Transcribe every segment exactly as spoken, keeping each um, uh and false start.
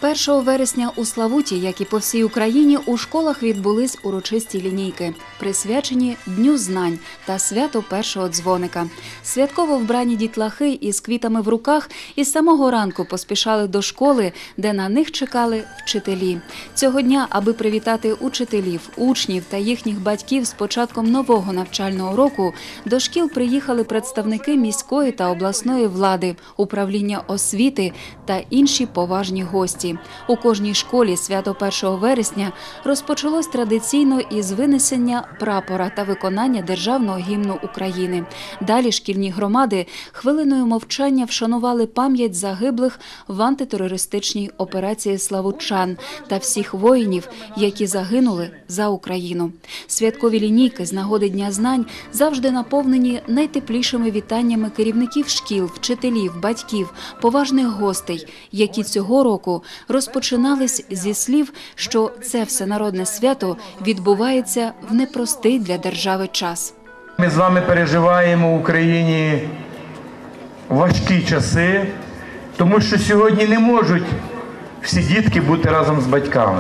першого вересня у Славуті, як і по всій Україні, у школах відбулись урочисті лінійки, присвячені Дню знань та святу першого дзвоника. Святково вбрані дітлахи із квітами в руках із самого ранку поспішали до школи, де на них чекали вчителі. Цього дня, аби привітати учителів, учнів та їхніх батьків з початком нового навчального року, до шкіл приїхали представники міської та обласної влади, управління освіти та інші поважні гості. У кожній школі свято першого вересня розпочалось традиційно із винесення прапора та виконання Державного гімну України. Далі шкільні громади хвилиною мовчання вшанували пам'ять загиблих в антитерористичній операції славутчан та всіх воїнів, які загинули за Україну. Святкові лінійки з нагоди Дня знань завжди наповнені найтеплішими вітаннями керівників шкіл, вчителів, батьків, поважних гостей, які цього року розпочинались зі слів, що це всенародне свято відбувається в непростий для держави час. Ми з вами переживаємо в Україні важкі часи, тому що сьогодні не можуть всі дітки бути разом з батьками.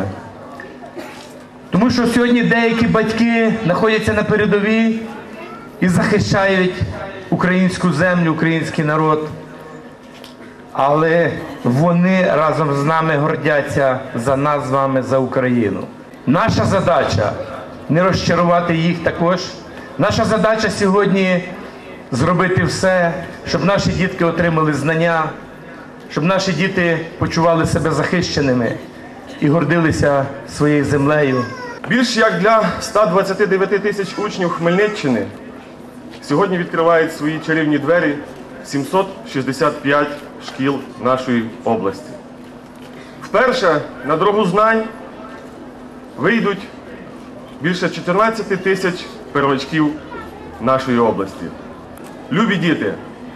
Тому що сьогодні деякі батьки знаходяться на передовій і захищають українську землю, український народ. Але вони разом з нами гордяться за нас з вами, за Україну. Наша задача – не розчарувати їх також. Наша задача сьогодні – зробити все, щоб наші дітки отримали знання, щоб наші діти почували себе захищеними і гордилися своєю землею. Більш як для ста двадцяти дев'яти тисяч учнів Хмельниччини сьогодні відкривають свої чарівні двері сімсот шістдесят п'ять шкіл нашої області. Вперше на дорогу знань вийдуть більше чотирнадцяти тисяч первачків нашої області. Любі діти,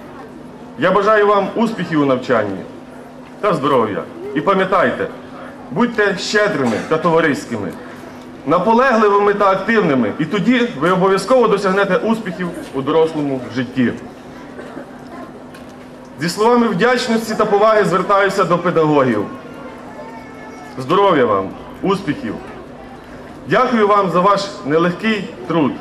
я бажаю вам успіхів у навчанні та здоров'я. І пам'ятайте, будьте щедрими та товариськими, наполегливими та активними, і тоді ви обов'язково досягнете успіхів у дорослому житті. Зі словами вдячності та поваги звертаюся до педагогів. Здоров'я вам, успіхів. Дякую вам за ваш нелегкий труд.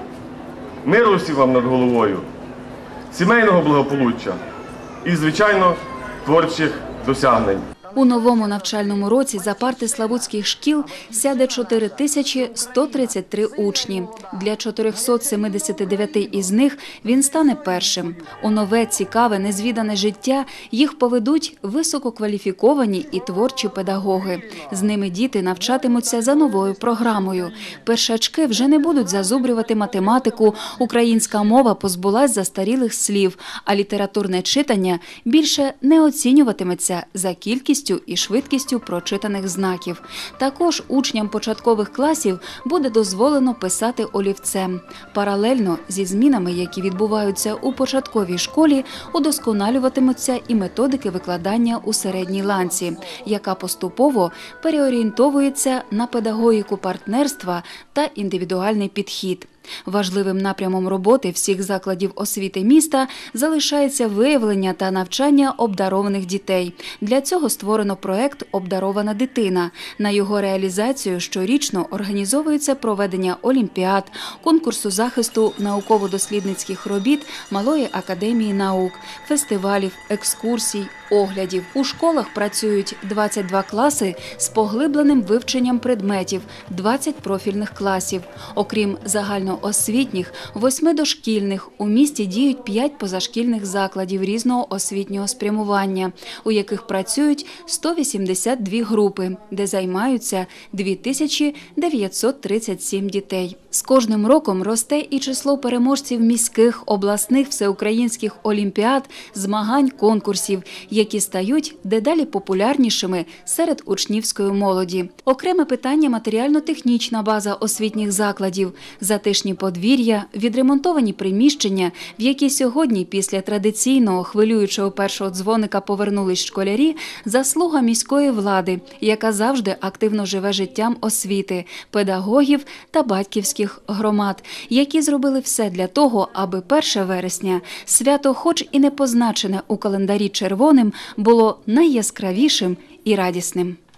Миру всім вам над головою, сімейного благополуччя і, звичайно, творчих досягнень. У новому навчальному році за парти славутських шкіл сяде чотири тисячі сто тридцять три учні. Для чотирьохсот сімдесят дев'ять із них він стане першим. У нове, цікаве, незвідане життя їх поведуть висококваліфіковані і творчі педагоги. З ними діти навчатимуться за новою програмою. Першачки вже не будуть зазубрювати математику, українська мова позбулась застарілих слів, а літературне читання більше не оцінюватиметься за кількістю і швидкістю прочитаних знаків. Також учням початкових класів буде дозволено писати олівцем. Паралельно зі змінами, які відбуваються у початковій школі, удосконалюватимуться і методики викладання у середній ланці, яка поступово переорієнтовується на педагогіку партнерства та індивідуальний підхід. Важливим напрямом роботи всіх закладів освіти міста залишається виявлення та навчання обдарованих дітей. Для цього створено проект «Обдарована дитина». На його реалізацію щорічно організовується проведення олімпіад, конкурсу захисту науково-дослідницьких робіт Малої академії наук, фестивалів, екскурсій, оглядів. У школах працюють двадцять два класи з поглибленим вивченням предметів, двадцять профільних класів. Окрім загальноосвітніх, восьми дошкільних, у місті діють п'ять позашкільних закладів різного освітнього спрямування, у яких працюють сто вісімдесят дві групи, де займаються дві тисячі дев'ятсот тридцять сім дітей. З кожним роком росте і число переможців міських, обласних, всеукраїнських олімпіад, змагань, конкурсів, які стають дедалі популярнішими серед учнівської молоді. Окреме питання – матеріально-технічна база освітніх закладів, затишні подвір'я, відремонтовані приміщення, в які сьогодні після традиційного хвилюючого першого дзвоника повернулись школярі, заслуга міської влади, яка завжди активно живе життям освіти, педагогів та батьківських громад, які зробили все для того, аби перше вересня, свято хоч і не позначене у календарі червоним, було найяскравішим і радісним.